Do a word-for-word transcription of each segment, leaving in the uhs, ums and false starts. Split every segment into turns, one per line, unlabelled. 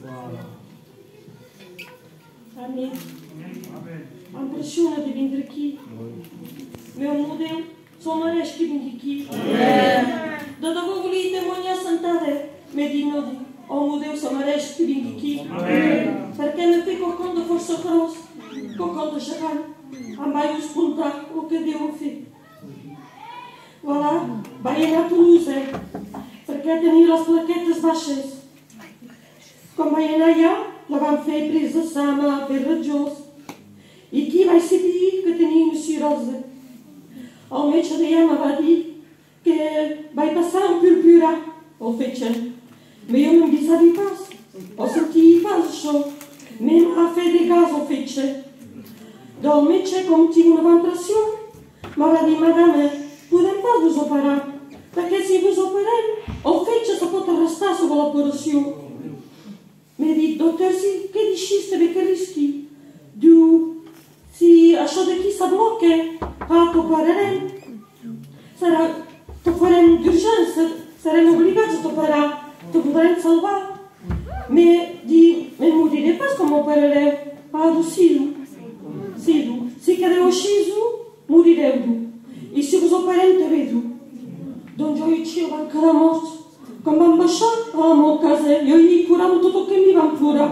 Amin. Am pressiune de vindre aquí. Meu model, sou marés que vim aqui. Da da vogoli temonia santare, me di nodi. O model, sou marés que vim aqui. Perché me fai qualcosa de força cross, qualcosa de chacal. Am vai us contar o que devo fer. Voilà, vai anar a Toulouse, perquè tenia les plaquetes baixes. Quan vaig anar allà, la van fer pres de sama, fer ratjós. I aquí vaig saber que tenia una cirrosi. El metge d'allà me va dir que vaig passar un purpura al fetge. Ma jo no em sabia pas, o sentia pas això. Me m'ha fet de gas al fetge. Del metge, com tinc una bona pressió, me va dir, madame, podem pas vos operar, perquè si vos operem, el fetge se pot arrestar sobre l'operació. M'he dit, doctor, si, què deixis també que risqui? Diu, si això d'aquí se bloca, ah, t'operarem. Serà, te farem d'urgència, serem obligats a t'operar, te voldrem salvar. Me di, me moriré pas com m'operareu. Ah, du, sí, du. Sí, du. Si quedeu així, du, morireu, du. I si vos operem, també, du. Doncs jo i Txio van quedar morts. Quan vam baixar a la meva casa, jo hi plorava tot el camí, vam plorar.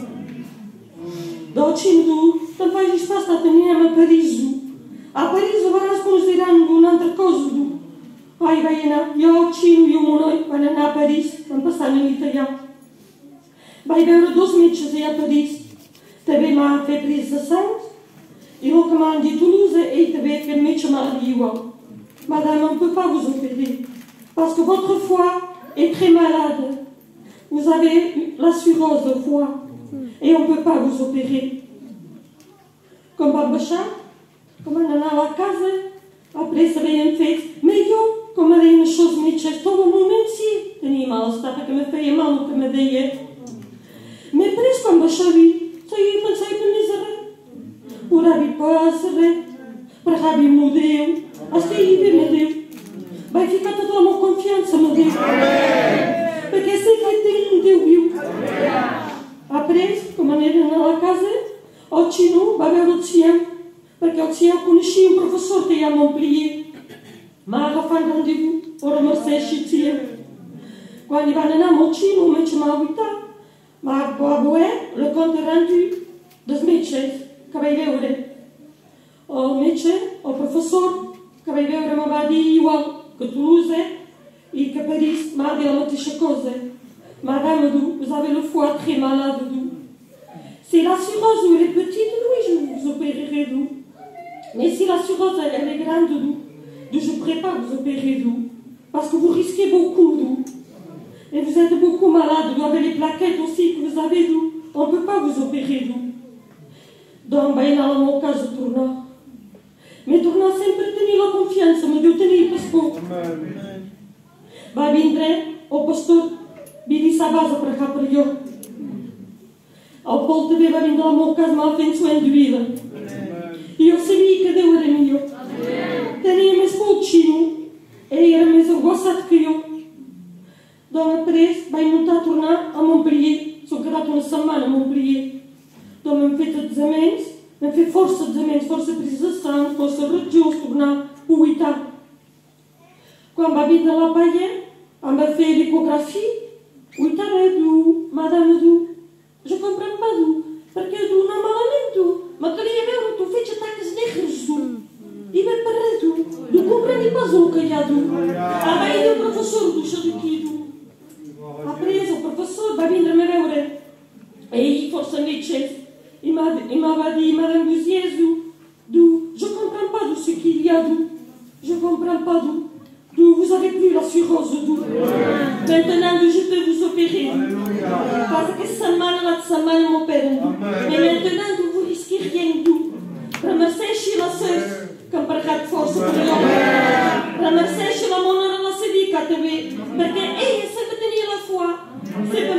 Del Txino, du, te'n facis pas, t'ateníem a París, du. A París, a vegades, ens diran una altra cosa, du. Ai, vaig anar, jo, el Txino i el Monoi van anar a París, vam passar una nit allà. Vaig veure dos metges allà a París. També m'han fet pres de sang, i el que m'han dit a Toulouse, ell també, aquest metge m'ha dit igual. Madame, on ne peut pas vous opérer, parce que votre foie est très malade. Vous avez la cirrhose de foie, et on ne peut pas vous opérer. Com vam baixar, com van anar a la casa, après s'havien fet, mais jo, com me deien això els metges, tot el moment sí, tenia malestar, perquè me feia mal el que me deia. Mais après, quan baixava, jo pensava que més a res. Oravi pas a res, pregavi amb el Déu, estigui bé amb Déu. Vaig ficar tota la meva confiança amb Déu. Perquè sé que tinc un Déu viu. Après, com anaren a la casa, el Xino va veure el Xiao, perquè el Xiao coneixia un professor que hi ha a Montpellier. M'ha agafat rendezvous per remerciar-se el Xiao. Quan hi van anar amb el Xino, el metge m'ha aguitat. M'ha veure el compte rendu dels metges que vaig veure. El metge, el professor que vaig veure, me va dir igual que Toulouse i que París m'ha dit la mateixa cosa. Madame, vous avez le foie très malade, du. Si la cirrhose elle est petite, oui, je vous opérerai, du. Mais si la cirrhose elle est grande, du, je ne pourrai pas vous opérer, du. Parce que vous risquez beaucoup, du. Et vous êtes beaucoup malade, vous avez les plaquettes aussi que vous avez, du. On ne peut pas vous opérer, du. Donc, vaig anar a la meva casa a tornar. Mais tornar sempre tenir la confiança, me deu tenir el pastor. Va vindre el pastor Vidi Sabasa per acá per jo. El Pol també va vindre a la meva casa, m'ha fet suent de vida. I jo sabia que Déu era millor. Tenia més por el Xino, ell era més engossat que jo. Donc après, vaig muntar a tornar a Montpellier. S'ho quedat una setmana a Montpellier. Donc m'hem fet examens, m'hem fet força examens, força pres de sang, força ratjos, tornar a huitar. Quan va vindre la paia, em va fer l'échographie, huitaré, du, madame, du. Je comprends pas, du, perquè du no malament, du. Me calia veure, tu fets taques negres, du. I ve per res, du. Du compreni pas el que hi ha, du. Ah, va dir el professor, du, això d'aquí, du. Après, el professor va vindre a veure. Ell, força metges. Il m'a dit, Madame Bouziez, d'où, je ne comprends pas de ce qu'il y a, d'où, je ne comprends pas d'où, d'où vous avez plus la cirrhose, d'où. Maintenant, d'où je peux vous opérer. Parce que ça mal, ça mal m'opère. Mais maintenant, d'où vous risquez rien, d'où. Remerciez la sœur, comme par quatre forces pour l'homme. Remerciez la monnaie de la sédica, parce qu'elle, ça veut tenir la foi. C'est